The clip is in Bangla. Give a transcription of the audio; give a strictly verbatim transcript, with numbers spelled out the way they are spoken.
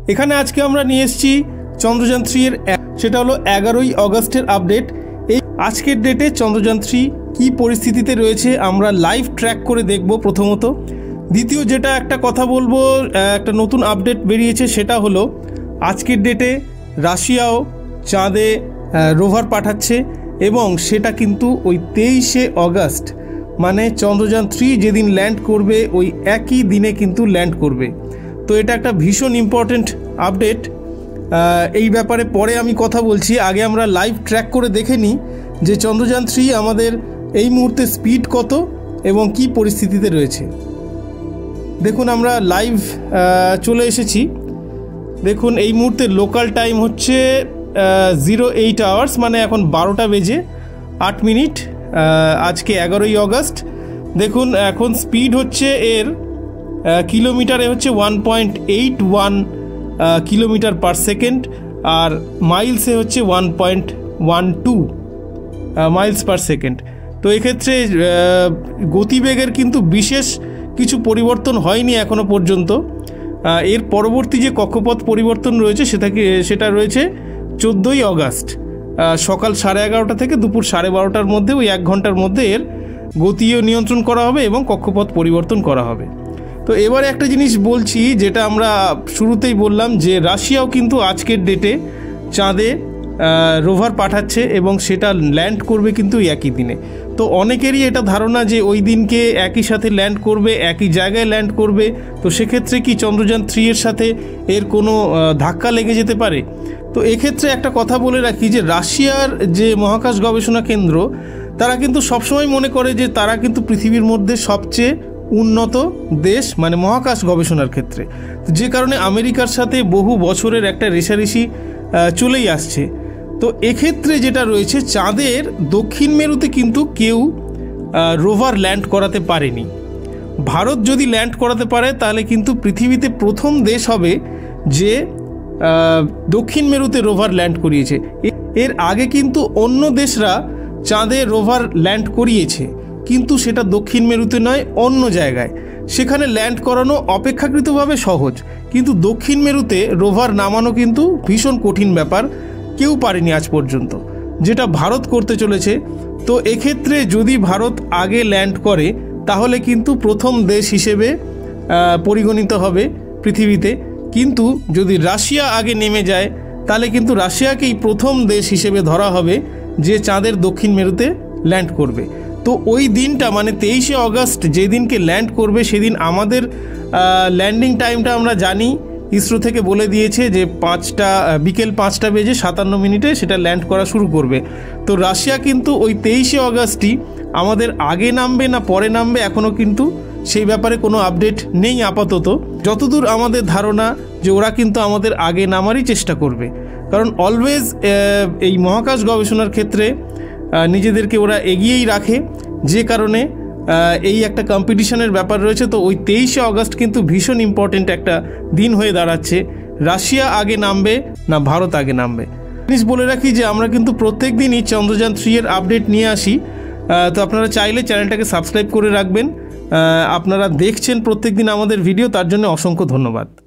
এখানে আজকে আমরা নিয়ে এসেছি চন্দ্রযান থ্রি এর সেটা হলো এগারোই অগস্টের আপডেট। এই আজকের ডেটে চন্দ্রযান থ্রি কী পরিস্থিতিতে রয়েছে আমরা লাইভ ট্র্যাক করে দেখব প্রথমত। দ্বিতীয় যেটা একটা কথা বলবো, একটা নতুন আপডেট বেরিয়েছে, সেটা হলো আজকের ডেটে রাশিয়াও চাঁদে রোভার পাঠাচ্ছে এবং সেটা কিন্তু ওই তেইশে অগস্ট মানে চন্দ্রযান থ্রি যেদিন ল্যান্ড করবে ওই একই দিনে কিন্তু ল্যান্ড করবে। তো এটা একটা ভীষণ ইম্পর্টেন্ট আপডেট। এই ব্যাপারে পরে আমি কথা বলছি, আগে আমরা লাইভ ট্র্যাক করে দেখে নিই যে চন্দ্রযান থ্রি আমাদের এই মুহূর্তে স্পিড কত এবং কি পরিস্থিতিতে রয়েছে। দেখুন আমরা লাইভ চলে এসেছি। দেখুন এই মুহূর্তে লোকাল টাইম হচ্ছে জিরো এইট আওয়ার্স মানে এখন বারোটা বেজে আট মিনিট আজকে এগারোই অগস্ট। দেখুন এখন স্পিড হচ্ছে এর কিলোমিটারে হচ্ছে one point eight one kilometre per second আর মাইলসে হচ্ছে one point one two miles per second. তো এক্ষেত্রে গতিবেগের কিন্তু বিশেষ কিছু পরিবর্তন হয়নি এখনও পর্যন্ত। এর পরবর্তী যে কক্ষপথ পরিবর্তন রয়েছে সেটাকে সেটা রয়েছে চোদ্দোই অগস্ট সকাল সাড়ে এগারোটা থেকে দুপুর সাড়ে বারোটার মধ্যে, ওই এক ঘন্টার মধ্যে এর গতিও নিয়ন্ত্রণ করা হবে এবং কক্ষপথ পরিবর্তন করা হবে। তো এবারে একটা জিনিস বলছি যেটা আমরা শুরুতেই বললাম যে রাশিয়াও কিন্তু আজকের ডেটে চাঁদে রোভার পাঠাচ্ছে এবং সেটা ল্যান্ড করবে কিন্তু একই দিনে। তো অনেকেরই এটা ধারণা যে ওই দিনকে একই সাথে ল্যান্ড করবে, একই জায়গায় ল্যান্ড করবে। তো সেক্ষেত্রে কি চন্দ্রযান থ্রি এর সাথে এর কোনো ধাক্কা লেগে যেতে পারে? তো এক্ষেত্রে একটা কথা বলে রাখি যে রাশিয়ার যে মহাকাশ গবেষণা কেন্দ্র তারা কিন্তু সবসময় মনে করে যে তারা কিন্তু পৃথিবীর মধ্যে সবচেয়ে উন্নত দেশ মানে মহাকাশ গবেষণার ক্ষেত্রে, যে কারণে আমেরিকার সাথে বহু বছরের একটা রেষারেষি চলেই আসছে। তো এক্ষেত্রে যেটা রয়েছে চাঁদের দক্ষিণ মেরুতে কিন্তু কেউ রোভার ল্যান্ড করাতে পারেনি। ভারত যদি ল্যান্ড করাতে পারে তাহলে কিন্তু পৃথিবীতে প্রথম দেশ হবে যে দক্ষিণ মেরুতে রোভার ল্যান্ড করিয়েছে। এর আগে কিন্তু অন্য দেশরা চাঁদে রোভার ল্যান্ড করিয়েছে কিন্তু সেটা দক্ষিণ মেরুতে নয়, অন্য জায়গায়। সেখানে ল্যান্ড করানো অপেক্ষাকৃতভাবে সহজ, কিন্তু দক্ষিণ মেরুতে রোভার নামানো কিন্তু ভীষণ কঠিন ব্যাপার, কেউ পারেনি আজ পর্যন্ত, যেটা ভারত করতে চলেছে। তো এক্ষেত্রে যদি ভারত আগে ল্যান্ড করে তাহলে কিন্তু প্রথম দেশ হিসেবে পরিগণিত হবে পৃথিবীতে। কিন্তু যদি রাশিয়া আগে নেমে যায় তাহলে কিন্তু রাশিয়াকেই প্রথম দেশ হিসেবে ধরা হবে যে চাঁদের দক্ষিণ মেরুতে ল্যান্ড করবে। তো ওই দিনটা মানে তেইশে অগস্ট যেদিনকে ল্যান্ড করবে সেদিন আমাদের ল্যান্ডিং টাইমটা আমরা জানি, ইসরো থেকে বলে দিয়েছে যে পাঁচটা বিকেল পাঁচটা বেজে সাতান্ন মিনিটে সেটা ল্যান্ড করা শুরু করবে। তো রাশিয়া কিন্তু ওই তেইশে অগস্টই আমাদের আগে নামবে না পরে নামবে এখনও কিন্তু সেই ব্যাপারে কোনো আপডেট নেই আপাতত। যতদূর আমাদের ধারণা যে ওরা কিন্তু আমাদের আগে নামারই চেষ্টা করবে, কারণ অলওয়েজ এই মহাকাশ গবেষণার ক্ষেত্রে নিজেদেরকে ওরা এগিয়েই রাখে, যে কারণে এই একটা কম্পিটিশনের ব্যাপার রয়েছে। তো ওই তেইশে অগস্ট কিন্তু ভীষণ ইম্পর্টেন্ট একটা দিন হয়ে দাঁড়াচ্ছে, রাশিয়া আগে নামবে না ভারত আগে নামবে। জিনিস বলে রাখি যে আমরা কিন্তু প্রত্যেক দিনই চন্দ্রযান থ্রি এর আপডেট নিয়ে আসি। তো আপনারা চাইলে চ্যানেলটাকে সাবস্ক্রাইব করে রাখবেন। আপনারা দেখছেন প্রত্যেক দিন আমাদের ভিডিও, তার জন্য অসংখ্য ধন্যবাদ।